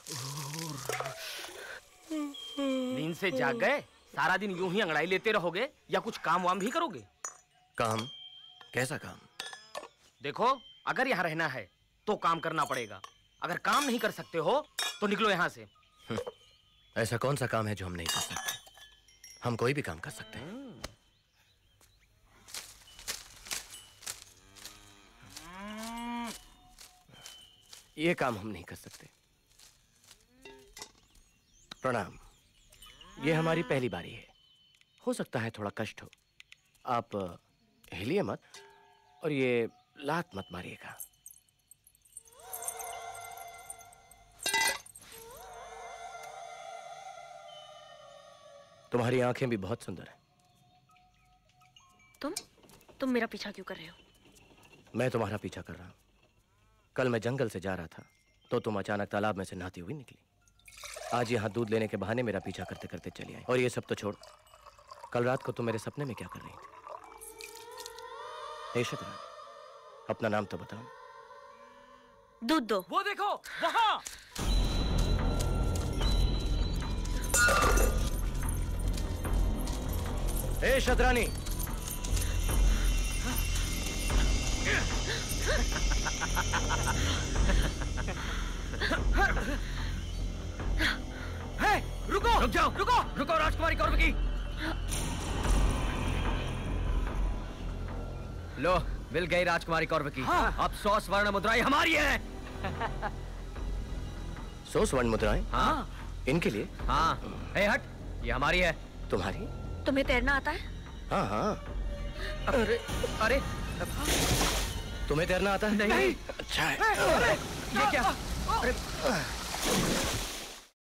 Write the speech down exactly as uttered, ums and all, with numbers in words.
नींद से जाग गए? सारा दिन यूं ही अंगड़ाई लेते रहोगे या कुछ काम वाम भी करोगे? काम? कैसा काम? देखो, अगर यहाँ रहना है तो काम करना पड़ेगा। अगर काम नहीं कर सकते हो तो निकलो यहाँ से। ऐसा कौन सा काम है जो हम नहीं कर सकते? हम कोई भी काम कर सकते हैं। ये काम हम नहीं कर सकते। प्रणाम। ये हमारी पहली बारी है, हो सकता है थोड़ा कष्ट हो। आप हिलिए मत और ये लात मत मारिएगा। तुम्हारी आंखें भी बहुत सुंदर हैं। तुम तुम मेरा पीछा क्यों कर रहे हो? मैं तुम्हारा पीछा कर रहा हूं। कल मैं जंगल से जा रहा था तो तुम अचानक तालाब में से नहाती हुई निकली। आज यहाँ दूध लेने के बहाने मेरा पीछा करते करते चली आई। और ये सब तो छोड़, कल रात को तुम मेरे सपने में क्या कर रही थी? ऐशत रानी, अपना नाम तो बताओ। दूध दो। वो देखो वहां। ऐशत रानी, हे, रुको रुक जाओ रुको रुको राजकुमारी कौरवकी। लो, मिल गई राजकुमारी कौरवकी। हाँ। अब सौ स्वर्ण मुद्राएं हमारी हैं। सौ स्वर्ण मुद्राएं? हाँ। इनके लिए? हाँ। हे हट, ये हमारी है। तुम्हारी? तुम्हें तैरना आता है? हाँ हाँ। अरे अरे तुम्हें तैरना आता है? नहीं। अच्छा है। अरे ये क्या? अरे